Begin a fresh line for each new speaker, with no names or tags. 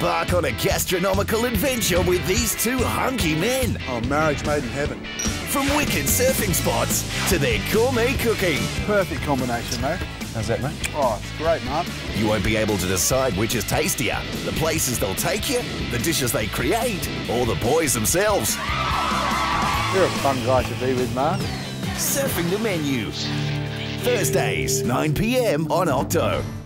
embark on a gastronomical adventure with these two hunky men.
Oh, marriage made in heaven.
From wicked surfing spots to their gourmet cooking.
Perfect combination, mate.
How's that, mate?
Oh, it's great, Mark.
You won't be able to decide which is tastier, the places they'll take you, the dishes they create, or the boys themselves.
You're a fun guy to be with, Mark.
Surfing the Menu. Thursdays, 9 p.m. on Octo.